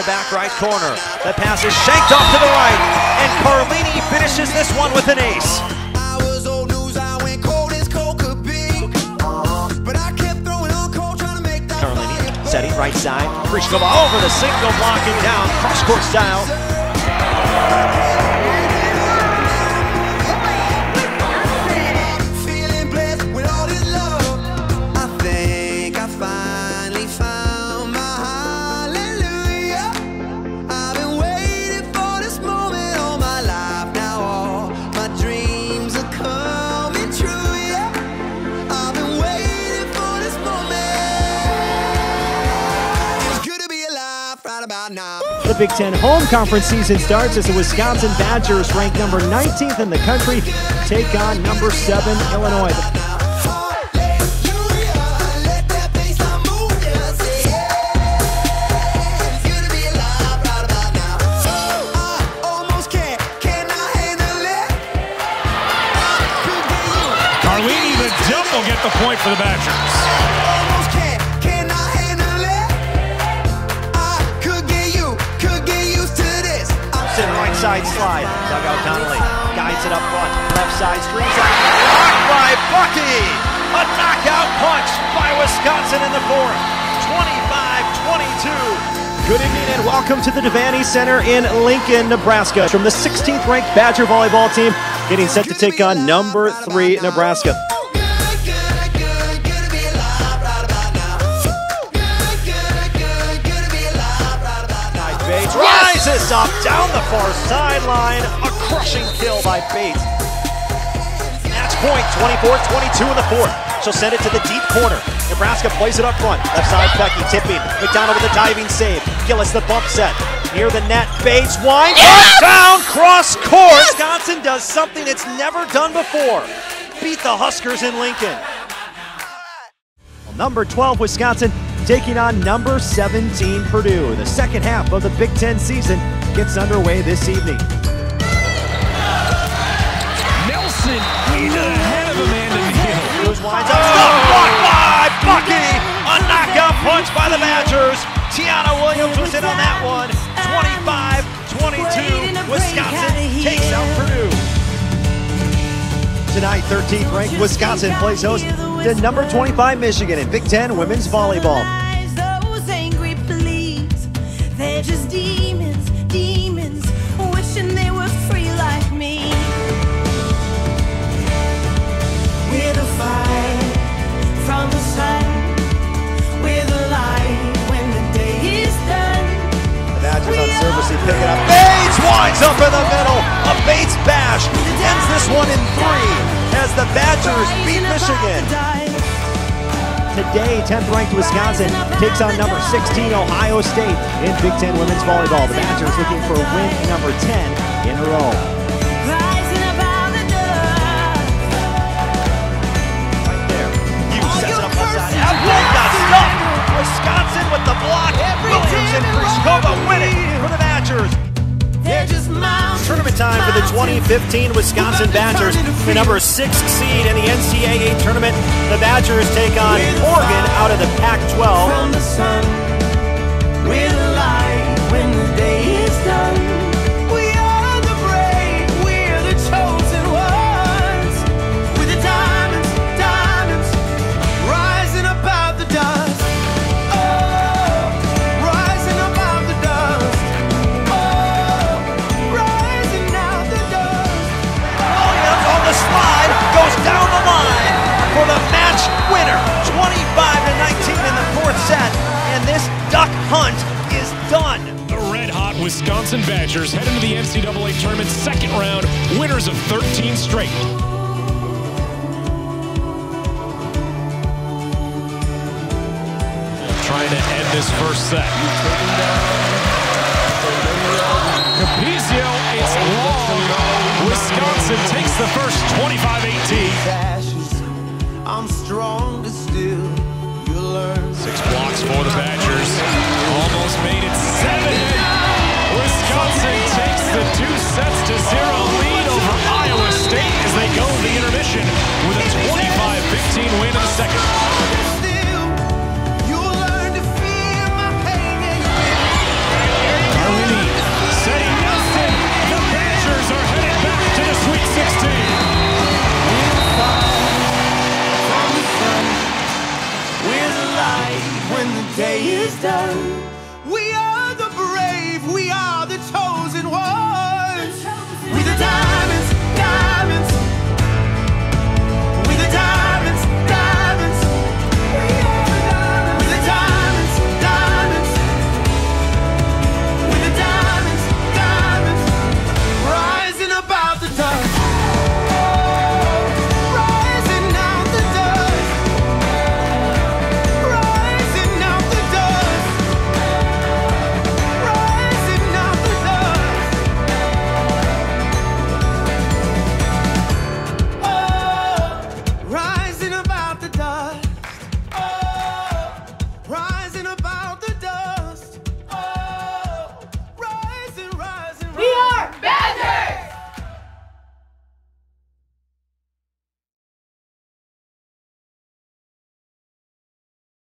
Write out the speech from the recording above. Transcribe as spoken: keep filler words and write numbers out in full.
the back right corner. The pass is shanked off to the right, and Carlini finishes this one with an ace. Carlini, setting right side. Krishkova over the single, blocking down, cross-court style. The Big Ten home conference season starts as the Wisconsin Badgers, ranked number nineteenth in the country, take on number seven Illinois. Carlini, the jump will get the point for the Badgers. Right side slide, dugout Donnelly guides it up front, left side streams out, blocked by Bucky! A knockout punch by Wisconsin in the fourth, twenty-five twenty-two. Good evening and welcome to the Devaney Center in Lincoln, Nebraska. From the sixteenth ranked Badger volleyball team, getting set to take on number three Nebraska. Bates rises up down the far sideline. A crushing kill by Bates. Match point, twenty-four twenty-two in the fourth. She'll send it to the deep corner. Nebraska plays it up front. Left side, Becky tipping. McDonald with a diving save. Gillis the bump set. Near the net, Bates winds up down cross court. Wisconsin does something it's never done before. Beat the Huskers in Lincoln. Number twelve Wisconsin taking on number seventeen Purdue. The second half of the Big Ten season gets underway this evening. Nelson ahead of Amanda Neal. Hughes winds up, stuff blocked by Bucky. A knockout punch by the Badgers. Tiana Williams was in on that one. twenty-five twenty-two. Wisconsin takes out Purdue. Tonight, thirteenth ranked Wisconsin plays host to number twenty-five Michigan in Big Ten women's volleyball. Those angry pleas, they're just demons, demons, wishing they were free like me. We're the fire from the sun, we're the light when the day is done. The Badgers on service, they pick it up. Bates winds up in the middle. A Bates bash ends this one in three as the Badgers beat Michigan. Today, tenth ranked Wisconsin takes on number sixteen Ohio State in Big Ten women's volleyball. The Badgers looking for win number ten in a row. Right there. Hughes sets it up left side. Abdul got stuffed. Wisconsin with the block. Williams and Krishkova winning for the Badgers. Tournament time for the twenty fifteen Wisconsin Badgers, the number six seed in the N C double A tournament. The Badgers take on Oregon out of the Pac twelve. From the sun, we're the light when the day is done. We are the brave, we're the chosen ones. We're the diamonds, diamonds, rising above the dust. Oh, rising above the dust. Slide goes down the line for the match winner, twenty-five to nineteen in the fourth set, and this duck hunt is done. The red-hot Wisconsin Badgers head into the N C double A tournament's second round, winners of thirteen straight. Trying to end this first set. Capizio, it's long. Wisconsin takes the first twenty-five eighteen. I'm stronger still. You learn. Six blocks for the Badgers. Almost made it seven. Wisconsin takes the two sets to zero lead over Iowa State as they go to the intermission with a twenty-five fifteen win in the second. You learn to feel my pain. when the day is done. We are